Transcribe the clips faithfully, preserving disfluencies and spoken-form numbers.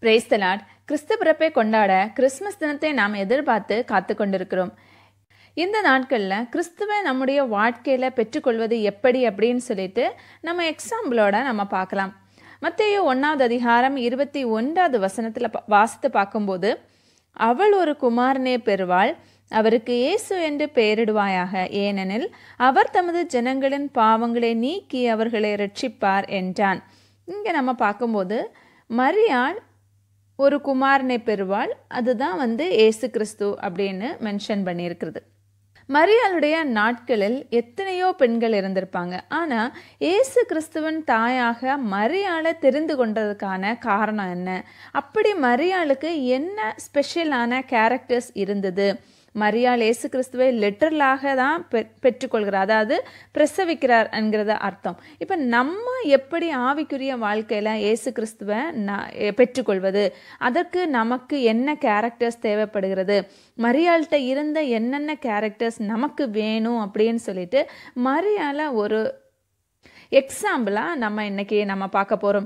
Praise the Lord. கிறிஸ்து பிறப்பை கொண்டாட Christmas தினத்தை நாம் எதிர்பார்த்து காத்து கொண்டிருக்கிறோம். இந்த நாட்களில் கிறிஸ்துவை நம்முடைய வாழ்க்கையில் பெற்றுக்கொள்வது எப்படி அப்படின்னு சொல்லிட்டு நம்ம எக்ஸாம்பிளோட நம்ம பார்க்கலாம். மத்தேயு ஒன்றாவது அதிகாரம் இருபத்தி ஒன்றாவது வசனத்தில் வாசித்து பார்க்கும்போது, அவள் ஒரு குமாரனே பெறுவாள், அவருக்கு இயேசு என்று பெயரிடுவாயாக, ஏனெனில் அவர் தமது ஜனங்களின் பாவங்களை நீக்கி அவர்களை ரட்சிப்பார் என்றான். இங்கே நம்ம பார்க்கும்போது மரியாள் ஒரு குமாரனை பெறுவாள், அதுதான் வந்து இயேசு கிறிஸ்து அப்படின்னு மென்ஷன் பண்ணியிருக்கிறது. மரியாளுடைய நாட்களில் எத்தனையோ பெண்கள் இருந்திருப்பாங்க. ஆனால் இயேசு கிறிஸ்துவின் தாயாக மரியாளை தெரிந்து கொண்டதுக்கான காரணம் என்ன? அப்படி மரியாளுக்கு என்ன ஸ்பெஷலான கேரக்டர்ஸ் இருந்தது? மரியாள் இயேசு கிறிஸ்துவை லிட்டரலாக தான் பெ பெற்றுக்கொள்கிறார், அதாவது பிரசவிக்கிறார் என்கிறத அர்த்தம். இப்போ நம்ம எப்படி ஆவிக்குரிய வாழ்க்கையில் இயேசு கிறிஸ்துவை ந பெற்றுக்கொள்வது, அதற்கு நமக்கு என்ன கேரக்டர்ஸ் தேவைப்படுகிறது, மரியாள்கிட்ட இருந்த என்னென்ன கேரக்டர்ஸ் நமக்கு வேணும் அப்படின்னு சொல்லிட்டு மரியாளை ஒரு எக்ஸாம்பிளாக நம்ம இன்னைக்கு நம்ம பார்க்க போகிறோம்.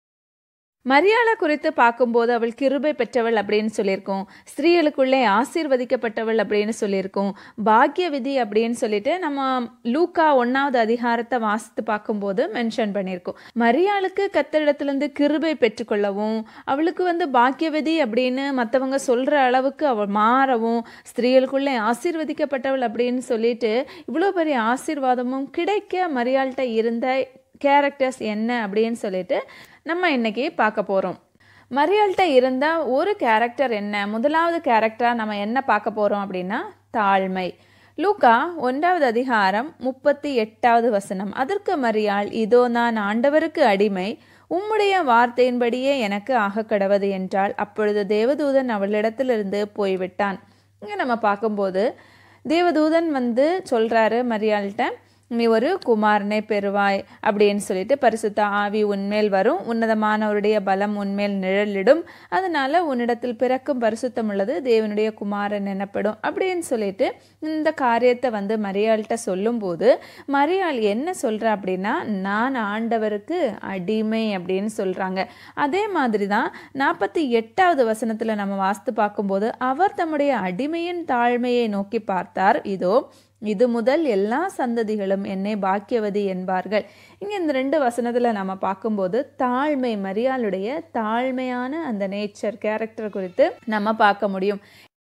மரியாளை குறித்து பார்க்கும்போது அவள் கிருபை பெற்றவள் அப்படின்னு சொல்லியிருக்கோம், ஸ்திரீகளுக்குள்ளே ஆசீர்வதிக்கப்பட்டவள் அப்படின்னு சொல்லியிருக்கோம், பாக்கியவதி அப்படின்னு சொல்லிட்டு நம்ம லூக்கா ஒன்றாவது அதிகாரத்தை வாசித்து பார்க்கும்போது மென்ஷன் பண்ணியிருக்கோம். மரியாளுக்கு கர்த்தரிடத்திலிருந்து கிருபை பெற்றுக்கொள்ளவும், அவளுக்கு வந்து பாக்கியவதி அப்படின்னு மற்றவங்க சொல்கிற அளவுக்கு அவள் மாறவும், ஸ்திரீகளுக்குள்ளே ஆசீர்வதிக்கப்பட்டவள் அப்படின்னு சொல்லிட்டு இவ்வளோ பெரிய ஆசீர்வாதமும் கிடைக்க மரியாள்கிட்ட இருந்த கேரக்டர்ஸ் என்ன அப்படின்னு சொல்லிட்டு நம்ம இன்னைக்கு பார்க்க போகிறோம். மரியாள்கிட்ட இருந்த ஒரு கேரக்டர் என்ன? முதலாவது கேரக்டராக நம்ம என்ன பார்க்க போகிறோம் அப்படின்னா தாழ்மை. லூக்கா ஒன்றாவது அதிகாரம் முப்பத்தி எட்டாவது வசனம், அதற்கு மரியாள், இதோ நான் ஆண்டவருக்கு அடிமை, உம்முடைய வார்த்தையின்படியே எனக்கு ஆக கடவது என்றாள். அப்பொழுது தேவதூதன் அவளிடத்திலிருந்து போய்விட்டான். இங்கே நம்ம பார்க்கும்போது தேவதூதன் வந்து சொல்கிறாரு மரியாள்கிட்ட, நீ ஒரு குமாரனை பெறுவாய் அப்படின்னு சொல்லிட்டு, பரிசுத்த ஆவி உன்மேல் வரும், உன்னதமானவருடைய பலம் உன்மேல் நிழலிடும், அதனால உன்னிடத்தில் பிறக்கும் பரிசுத்தம் உள்ளது தேவனுடைய குமாரன் எனப்படும் அப்படின்னு சொல்லிட்டு இந்த காரியத்தை வந்து மரியாள்கிட்ட சொல்லும்போது மரியாள் என்ன சொல்கிறா அப்படின்னா, நான் ஆண்டவருக்கு அடிமை அப்படின்னு சொல்கிறாங்க. அதே மாதிரி தான் நாற்பத்தி எட்டாவது வசனத்தில் நம்ம வாசித்து பார்க்கும்போது, அவர் தம்முடைய அடிமையின் தாழ்மையை நோக்கி பார்த்தார், இதோ இது முதல் எல்லா சந்ததிகளும் என்னை பாக்கியவதி என்பார்கள். இங்கே இந்த ரெண்டு வசனத்தில் நம்ம பார்க்கும்போது தாழ்மை, மரியாளுடைய தாழ்மையான அந்த நேச்சர் கேரக்டர் குறித்து நம்ம பார்க்க முடியும்.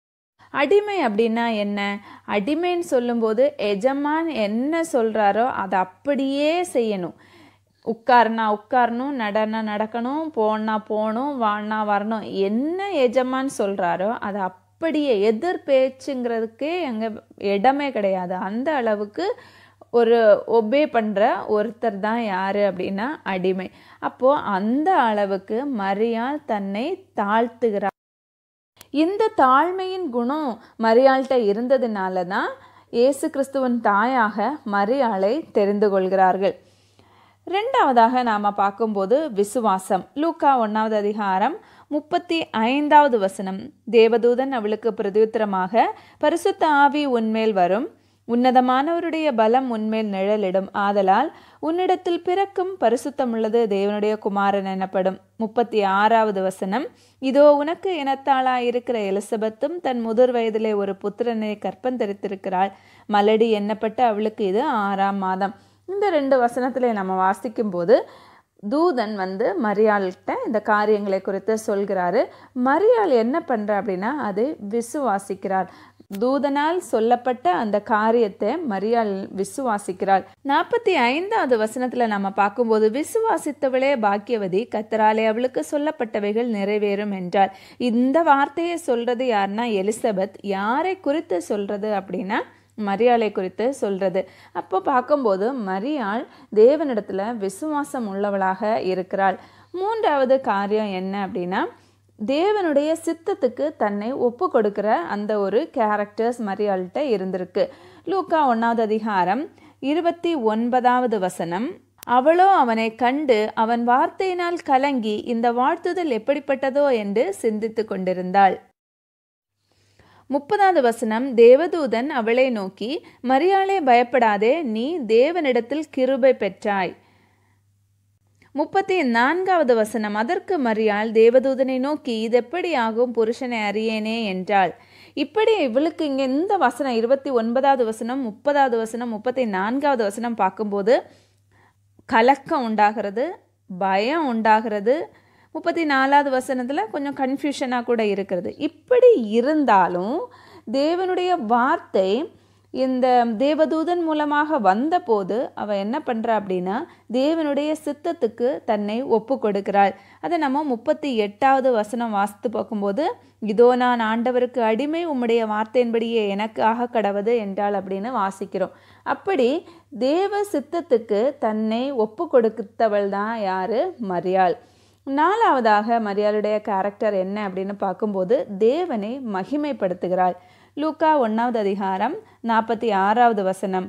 அடிமை அப்படின்னா என்ன? அடிமைன்னு சொல்லும்போது எஜமான் என்ன சொல்கிறாரோ அதை அப்படியே செய்யணும். உட்காருனா உட்காரணும், நடனா நடக்கணும், போனா போகணும், வானா வரணும். என்ன எஜமான் சொல்கிறாரோ அதை அப்படியே, எதிர் பேச்சுங்கிறதுக்கே எங்கள் இடமே கிடையாது. அந்த அளவுக்கு ஒரு ஒபே பண்ணுற ஒருத்தர் தான் யார் அப்படின்னா அடிமை. அப்போது அந்த அளவுக்கு மரியாள் தன்னை தாழ்த்துகிறார். இந்த தாழ்மையின் குணம் மரியாள்கிட்ட இருந்ததுனால தான் இயேசு கிறிஸ்துவின் தாயாக மரியாளை தெரிந்து கொள்கிறார்கள். ரெண்டாவதாக நாம் பார்க்கும்போது விசுவாசம். லூக்கா ஒன்றாவது அதிகாரம் முப்பத்தி ஐந்தாவது வசனம், தேவதூதன் அவளுக்கு பிரதியுத்தரமாக, பரிசுத்த ஆவி உன்மேல் வரும், உன்னதமானவருடைய பலம் உன்மேல் நிழலிடும், ஆதலால் உன்னிடத்தில் பிறக்கும் பரிசுத்தமுள்ளது தேவனுடைய குமாரன் எனப்படும். முப்பத்தி ஆறாவது வசனம், இதோ உனக்கு இனத்தாளாயிருக்கிற எலிசபெத்தும் தன் முதிர் வயதிலே ஒரு புத்திரனை கற்பந்தரித்திருக்கிறாள், மலடி எண்ணப்பட்ட அவளுக்கு இது ஆறாம் மாதம். இந்த ரெண்டு வசனத்தில் நம்ம வாசிக்கும் போது தூதன் வந்து மரியாள்கிட்ட இந்த காரியங்களை குறித்து சொல்கிறாரு. மரியாள் என்ன பண்ணுறா அப்படின்னா அதை விசுவாசிக்கிறார். தூதனால் சொல்லப்பட்ட அந்த காரியத்தை மரியாள் விசுவாசிக்கிறாள். நாற்பத்தி ஐந்தாவது வசனத்தில் நம்ம பார்க்கும்போது, விசுவாசித்தவளே பாக்கியவதி, கர்த்தராலே அவளுக்கு சொல்லப்பட்டவைகள் நிறைவேறும் என்றார். இந்த வார்த்தையை சொல்றது யாருன்னா எலிசபெத். யாரை குறித்து சொல்றது அப்படின்னா மரியாளை குறித்து சொல்றது. அப்போ பார்க்கும்போது மரியாள் தேவனிடத்துல விசுவாசம் உள்ளவளாக இருக்கிறாள். மூன்றாவது காரியம் என்ன அப்படின்னா, தேவனுடைய சித்தத்துக்கு தன்னை ஒப்பு கொடுக்கிற அந்த ஒரு கேரக்டர்ஸ் மரியாள்கிட்ட இருந்திருக்கு. லூக்கா ஒன்றாவது அதிகாரம் இருபத்தி ஒன்பதாவது வசனம், அவளோ அவனை கண்டு அவன் வார்த்தையினால் கலங்கி இந்த வாழ்த்துதல் எப்படிப்பட்டதோ என்று சிந்தித்து கொண்டிருந்தாள். முப்பதாவது வசனம், தேவதூதன் அவளை நோக்கி, மரியாளே பயப்படாதே, நீ தேவனிடத்தில் கிருபை பெற்றாய். முப்பத்தி நான்காவது வசனம், அதற்கு மரியாள் தேவதூதனை நோக்கி, இது எப்படி ஆகும், புருஷனை அறியேனே என்றாள். இப்படி இவளுக்கு இங்கே இந்த வசனம் இருபத்தி ஒன்பதாவது வசனம், முப்பதாவது வசனம், முப்பத்தி நான்காவது வசனம் பார்க்கும்போது கலக்கம் உண்டாகிறது, பயம் உண்டாகிறது. முப்பத்தி நாலாவது வசனத்தில் கொஞ்சம் கன்ஃபியூஷனாக கூட இருக்கிறது. இப்படி இருந்தாலும் தேவனுடைய வார்த்தை இந்த தேவதூதன் மூலமாக வந்தபோது அவள் என்ன பண்ணுறா அப்படின்னா தேவனுடைய சித்தத்துக்கு தன்னை ஒப்பு கொடுக்கிறாள். அதை நம்ம முப்பத்தி எட்டாவது வசனம் வாசித்து பார்க்கும்போது, இதோ நான் ஆண்டவருக்கு அடிமை, உம்முடைய வார்த்தையின்படியே எனக்கு ஆக கடவது என்றாள் அப்படின்னு வாசிக்கிறோம். அப்படி தேவ சித்தத்துக்கு தன்னை ஒப்பு கொடுத்தவள் தான் யாரு? மரியாள். நாலாவதாக மரியாளுடைய கேரக்டர் என்ன அப்படின்னு பார்க்கும்போது தேவனை மகிமைப்படுத்துகிறாள். லூக்கா ஒன்றாவது அதிகாரம் நாற்பத்தி ஆறாவது வசனம்,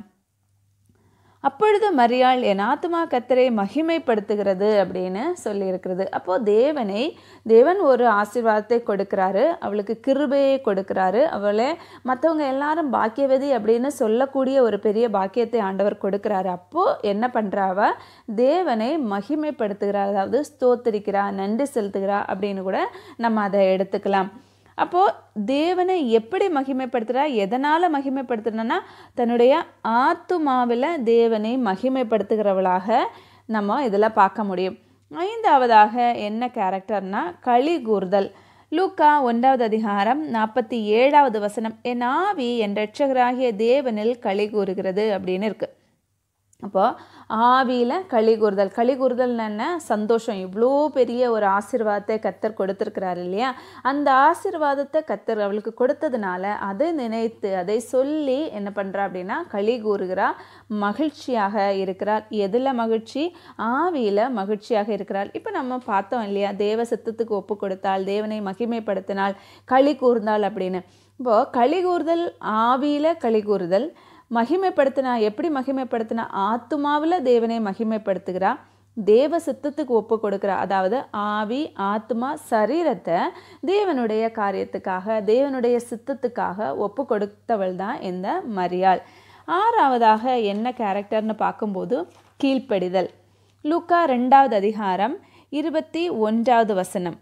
அப்பொழுது மரியாள் என் ஆத்துமா கர்த்தரை மகிமைப்படுத்துகிறது அப்படின்னு சொல்லியிருக்கிறது. அப்போது தேவனை தேவன் ஒரு ஆசீர்வாதத்தை கொடுக்கிறாரு, அவளுக்கு கிருபையை கொடுக்கிறாரு, அவளை மற்றவங்க எல்லாரும் பாக்கியவதி அப்படின்னு சொல்லக்கூடிய ஒரு பெரிய பாக்கியத்தை ஆண்டவர் கொடுக்கிறாரு. அப்போது என்ன பண்ணுறாவ? தேவனை மகிமைப்படுத்துகிறார், அதாவது ஸ்தோத்திரிக்கிறா, நன்றி செலுத்துகிறா அப்படின்னு கூட நம்ம அதை எடுத்துக்கலாம். அப்போது தேவனை எப்படி மகிமைப்படுத்துகிறா, எதனால் மகிமைப்படுத்துனா தன்னுடைய ஆத்துமாவில் தேவனை மகிமைப்படுத்துகிறவளாக நம்ம இதில் பார்க்க முடியும். ஐந்தாவதாக என்ன கேரக்டர்னா களி கூர்தல். லூக்கா ஒன்றாவது அதிகாரம் நாற்பத்தி ஏழாவது வசனம், என் ஆவி என் இரட்சகராகிய தேவனில் களி கூறுகிறது அப்படின்னு இருக்குது. அப்போது ஆவியில் களி கூறுதல். களி கூறுதல்னு என்ன? சந்தோஷம். இவ்வளோ பெரிய ஒரு ஆசீர்வாதத்தை கர்த்தர் கொடுத்துருக்கிறார் இல்லையா, அந்த ஆசீர்வாதத்தை கர்த்தர் அவளுக்கு கொடுத்ததுனால அதை நினைத்து அதை சொல்லி என்ன பண்ணுறா அப்படின்னா களி கூறுகிறா, மகிழ்ச்சியாக இருக்கிறார். எதில் மகிழ்ச்சி? ஆவியில் மகிழ்ச்சியாக இருக்கிறாள். இப்போ நம்ம பார்த்தோம் இல்லையா, தேவ சித்தத்துக்கு ஒப்பு கொடுத்தாள், தேவனை மகிமைப்படுத்தினாள், களி கூர்ந்தாள் அப்படின்னு. இப்போது களி கூறுதல், ஆவியில் களி கூறுதல், மகிமைப்படுத்தினா எப்படி மகிமைப்படுத்தினா ஆத்துமாவில் தேவனை மகிமைப்படுத்துகிறா, தேவ சித்தத்துக்கு ஒப்பு கொடுக்குறா. அதாவது ஆவி, ஆத்மா, சரீரத்தை தேவனுடைய காரியத்துக்காக, தேவனுடைய சித்தத்துக்காக ஒப்பு கொடுத்தவள் தான் இந்த மரியாள். ஆறாவதாக என்ன கேரக்டர்னு பார்க்கும்போது கீழ்ப்படிதல். லூக்கா ரெண்டாவது அதிகாரம் இருபத்தி ஒன்றாவது வசனம்,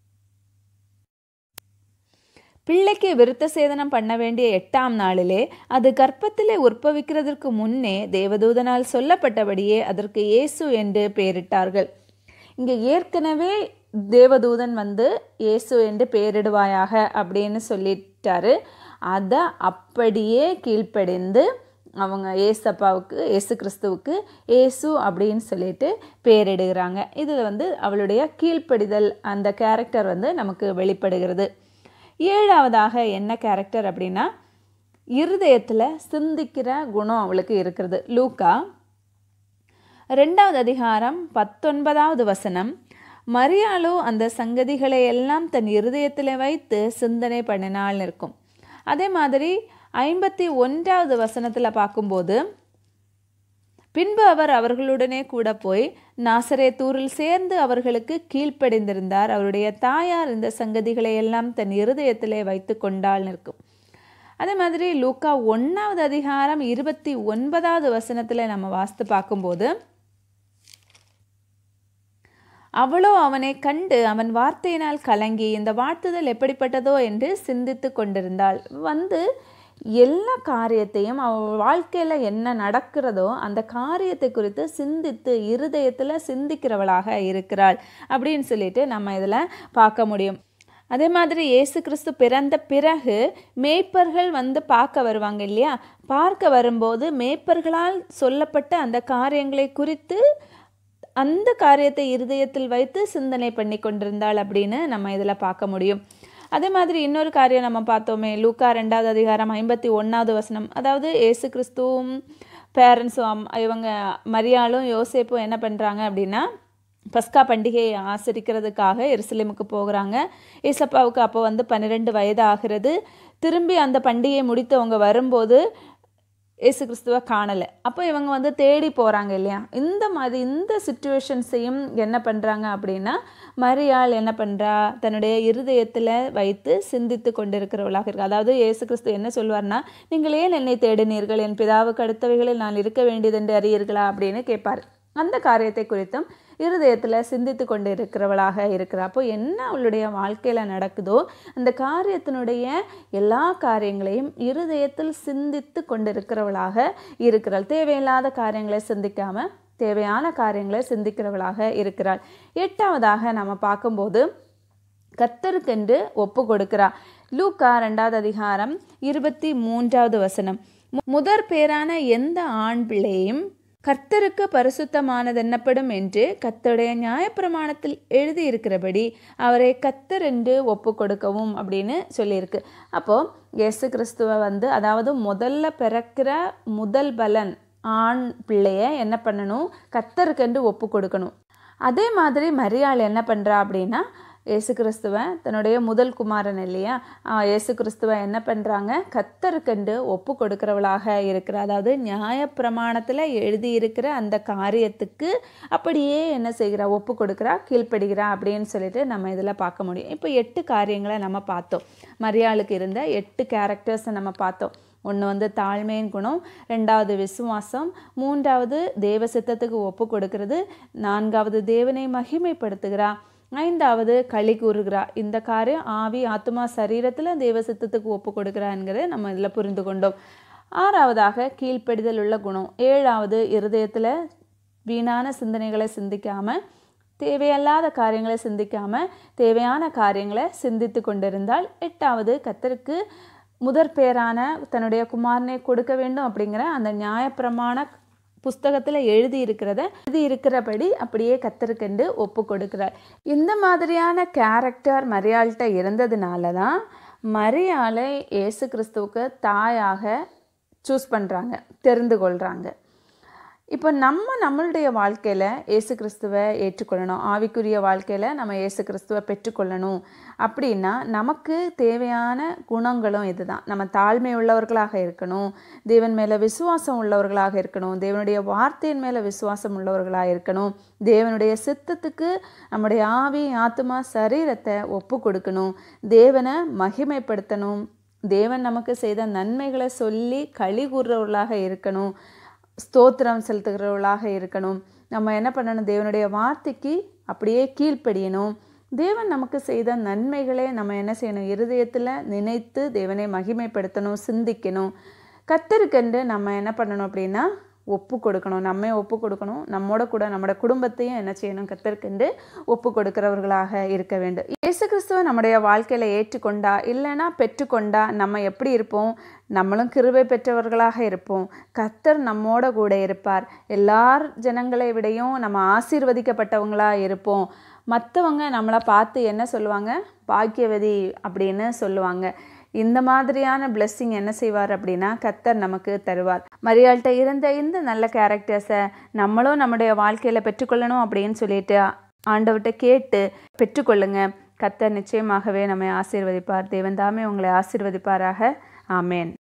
பிள்ளைக்கு விருத்த சேதனம் பண்ண வேண்டிய எட்டாம் நாளிலே அது கர்ப்பத்திலே உற்பவிக்கிறதற்கு முன்னே தேவதூதனால் சொல்லப்பட்டபடியே அதற்கு இயேசு என்று பெயரிட்டார்கள். இங்கே ஏற்கனவே தேவதூதன் வந்து இயேசு என்று பெயரிடுவாயாக அப்படின்னு சொல்லிட்டாரு. அதை அப்படியே கீழ்ப்படிந்து அவங்க ஏசப்பாவுக்கு, ஏசு கிறிஸ்துவுக்கு ஏசு அப்படின்னு சொல்லிட்டு பெயரிடுகிறாங்க. இதில் வந்து அவளுடைய கீழ்ப்படிதல் அந்த கேரக்டர் வந்து நமக்கு வெளிப்படுகிறது. ஏழாவதாக என்ன கேரக்டர் அப்படின்னா இருதயத்தில் சிந்திக்கிற குணம் அவளுக்கு இருக்கிறது. லூக்கா ரெண்டாவது அதிகாரம் பத்தொன்பதாவது வசனம், மரியாளோ அந்த சங்கதிகளை எல்லாம் தன் இருதயத்தில் வைத்து சிந்தனை பண்ணினாள் இருக்கும். அதே மாதிரி ஐம்பத்தி ஒன்றாவது வசனத்தில் பார்க்கும்போது, பின்பு அவர் அவர்களுடனே கூட போய் நாசரேத்தூரில் சேர்ந்து அவர்களுக்கு கீழ்ப்படிந்திருந்தார். அவருடைய தாயார் இந்த சங்கதிகளை எல்லாம் தன் இருதயத்திலே வைத்து கொண்டாள் இருக்கும். அதே மாதிரி லூக்கா ஒன்றாவது அதிகாரம் இருபத்தி ஒன்பதாவது வசனத்தில் நம்ம வாசித்து பார்க்கும்போது, அவளோ அவனை கண்டு அவன் வார்த்தையினால் கலங்கி இந்த வாழ்த்துதல் எப்படிப்பட்டதோ என்று சிந்தித்து கொண்டிருந்தாள். வந்து எல்லா காரியத்தையும் அவள் வாழ்க்கையில் என்ன நடக்கிறதோ அந்த காரியத்தை குறித்து சிந்தித்து இருதயத்தில் சிந்திக்கிறவளாக இருக்கிறாள் அப்படின்னு சொல்லிட்டு நம்ம இதில் பார்க்க முடியும். அதே மாதிரி இயேசு கிறிஸ்து பிறந்த பிறகு மேய்ப்பர்கள் வந்து பார்க்க வருவாங்க இல்லையா, பார்க்க வரும்போது மேய்ப்பர்களால் சொல்லப்பட்ட அந்த காரியங்களை குறித்து அந்த காரியத்தை இருதயத்தில் வைத்து சிந்தனை பண்ணி கொண்டிருந்தாள் அப்படின்னு நம்ம இதில் பார்க்க முடியும். அதே மாதிரி இன்னொரு காரியம் நம்ம பார்த்தோமே, லூக்கா ரெண்டாவது அதிகாரம் ஐம்பத்தி ஒன்றாவது வசனம், அதாவது ஏசு கிறிஸ்துவும் பேரண்ட்ஸும் இவங்க மரியாளும் யோசேப்பும் என்ன பண்ணுறாங்க அப்படின்னா பஸ்கா பண்டிகையை ஆசரிக்கிறதுக்காக எருசலேமுக்கு போகிறாங்க. ஏசப்பாவுக்கு அப்போ வந்து பன்னிரெண்டு வயது ஆகிறது. திரும்பி அந்த பண்டிகையை முடித்து அவங்க வரும்போது ஏசு கிறிஸ்துவை காணலை. அப்போ இவங்க வந்து தேடி போகிறாங்க இல்லையா. இந்த மாதிரி இந்த சிச்சுவேஷன்ஸையும் என்ன பண்ணுறாங்க அப்படின்னா மரியாள் என்ன பண்ணுறா, தன்னுடைய இருதயத்தில் வைத்து சிந்தித்து கொண்டிருக்கிறவளாக இருக்கு. அதாவது ஏசு கிறிஸ்து என்ன சொல்வார்னா, நீங்கள் ஏன் என்னை தேடினீர்கள், என் பிதாவுக்கு அடுத்தவைகளில் நான் இருக்க வேண்டியது என்று அறியீர்களா அப்படின்னு கேட்பார். அந்த காரியத்தை குறித்தும் இருதயத்தில் சிந்தித்து கொண்டு இருக்கிறவளாக இருக்கிறாள். அப்போ என்ன அவளுடைய வாழ்க்கையில் நடக்குதோ அந்த காரியத்தினுடைய எல்லா காரியங்களையும் இருதயத்தில் சிந்தித்து கொண்டிருக்கிறவளாக இருக்கிறாள். தேவையில்லாத காரியங்களை சிந்திக்காமல் தேவையான காரியங்களை சிந்திக்கிறவளாக இருக்கிறாள். எட்டாவதாக நம்ம பார்க்கும்போது கர்த்தருக்கென்று ஒப்பு கொடுக்கிறாள். லூக்கா ரெண்டாவது அதிகாரம் இருபத்தி மூன்றாவது வசனம், முதற் பேரான எந்த ஆண் பிள்ளையும் கர்த்தருக்கு பரிசுத்தமானது என்னப்படும் என்று கர்த்தருடைய நியாயப்பிரமாணத்தில் எழுதியிருக்கிறபடி அவரை கர்த்தர் என்று ஒப்பு கொடுக்கவும் அப்படின்னு சொல்லியிருக்கு. அப்போது இயேசு கிறிஸ்துவை வந்து அதாவது முதல்ல பிறக்கிற முதல் பலன் ஆண் பிள்ளைய என்ன பண்ணணும், கர்த்தருக்கென்று ஒப்பு கொடுக்கணும். அதே மாதிரி மரியாள் என்ன பண்ணுறா அப்படின்னா இயேசு கிறிஸ்துவை தன்னுடைய முதல் குமாரன் இல்லையா, இயேசு கிறிஸ்துவை என்ன பண்ணுறாங்க, கர்த்தருக்கென்று ஒப்பு கொடுக்கிறவளாக இருக்கிற, அதாவது நியாயப்பிரமாணத்தில் எழுதியிருக்கிற அந்த காரியத்துக்கு அப்படியே என்ன செய்கிறா, ஒப்பு கொடுக்குறா, கீழ்ப்படுகிறா அப்படின்னு சொல்லிட்டு நம்ம இதில் பார்க்க முடியும். இப்போ எட்டு காரியங்களை நம்ம பார்த்தோம். மரியாளுக்கு இருந்த எட்டு கேரக்டர்ஸை நம்ம பார்த்தோம். ஒன்று வந்து தாழ்மையின் குணம், ரெண்டாவது விசுவாசம், மூன்றாவது தேவ சித்தத்துக்கு ஒப்பு கொடுக்கிறது, நான்காவது தேவனை மகிமைப்படுத்துகிறா, ஐந்தாவது களி கூறுகிறா. இந்த காரியம் ஆவி ஆத்மா சரீரத்தில் தேவ சித்தத்துக்கு ஒப்பு கொடுக்கிறாங்கிறத நம்ம இதில் புரிந்து கொண்டோம். ஆறாவதாக கீழ்ப்படிதல் உள்ள குணம், ஏழாவது இருதயத்தில் வீணான சிந்தனைகளை சிந்திக்காமல் தேவையல்லாத காரியங்களை சிந்திக்காமல் தேவையான காரியங்களை சிந்தித்து கொண்டிருந்தால், எட்டாவது கர்த்தருக்கு முதற் பேரான தன்னுடைய குமாரனை கொடுக்க வேண்டும் அப்படிங்கிற அந்த நியாயப்பிரமாண புஸ்தகத்தில் எழுதி இருக்கிறத எழுதி இருக்கிறபடி அப்படியே கர்த்தருக்கென்று ஒப்பு கொடுக்கிறார். இந்த மாதிரியான கேரக்டர் மரியாள்கிட்ட இருந்ததுனால தான் மரியாளை இயேசு கிறிஸ்துவுக்கு தாயாக சூஸ் பண்ணுறாங்க, தெரிந்து கொள்கிறாங்க. இப்போ நம்ம நம்மளுடைய வாழ்க்கையில் இயேசு கிறிஸ்துவை ஏற்றுக்கொள்ளணும், ஆவிக்குரிய வாழ்க்கையில் நம்ம இயேசு கிறிஸ்துவை பெற்றுக்கொள்ளணும் அப்படின்னா நமக்கு தேவையான குணங்களும் இதுதான். நம்ம தாழ்மை உள்ளவர்களாக இருக்கணும், தேவன் மேலே விசுவாசம் உள்ளவர்களாக இருக்கணும், தேவனுடைய வார்த்தையின் மேலே விசுவாசம் உள்ளவர்களாக இருக்கணும், தேவனுடைய சித்தத்துக்கு நம்முடைய ஆவி ஆத்மா சரீரத்தை ஒப்பு கொடுக்கணும், தேவனை மகிமைப்படுத்தணும், தேவன் நமக்கு செய்த நன்மைகளை சொல்லி களி கூறுறவர்களாக இருக்கணும், ஸ்தோத்திரம் செலுத்துகிறவர்களாக இருக்கணும். நம்ம என்ன பண்ணணும், தேவனுடைய வார்த்தைக்கு அப்படியே கீழ்ப்படியணும். தேவன் நமக்கு செய்த நன்மைகளை நம்ம என்ன செய்யணும், இருதயத்தில் நினைத்து தேவனை மகிமைப்படுத்தணும், சிந்திக்கணும். கர்த்தருக்கென்று நம்ம என்ன பண்ணணும் அப்படின்னா ஒப்பு கொடுக்கணும், நம்ம ஒப்பு கொடுக்கணும், நம்மோட கூட நம்மளோட குடும்பத்தையும் என்ன செய்யணும், கர்த்தருக்கென்று ஒப்பு கொடுக்கிறவர்களாக இருக்க வேண்டும். இயேசு கிறிஸ்துவை நம்முடைய வாழ்க்கையில் ஏற்றுக்கொண்டா இல்லைன்னா பெற்றுக்கொண்டா நம்ம எப்படி இருப்போம், நம்மளும் கிருபை பெற்றவர்களாக இருப்போம். கர்த்தர் நம்மோட கூட இருப்பார். எல்லார் ஜனங்களை விடையும் நம்ம ஆசீர்வதிக்கப்பட்டவங்களாக இருப்போம். மற்றவங்க நம்மளை பார்த்து என்ன சொல்லுவாங்க, பாக்கியவதி அப்படின்னு சொல்லுவாங்க. இந்த மாதிரியான பிளெஸ்ஸிங் என்ன செய்வார் அப்படின்னா கர்த்தர் நமக்கு தருவார். மரியாள்கிட்ட இருந்த இந்த நல்ல கேரக்டர்ஸை நம்மளும் நம்முடைய வாழ்க்கையில் பெற்றுக்கொள்ளணும் அப்படின்னு சொல்லிட்டு ஆண்டவர்கிட்ட கேட்டு பெற்றுக்கொள்ளுங்க. கர்த்தர் நிச்சயமாகவே நம்மை ஆசீர்வதிப்பார். தேவன் தாமே உங்களை ஆசீர்வதிப்பாராக. ஆமேன்.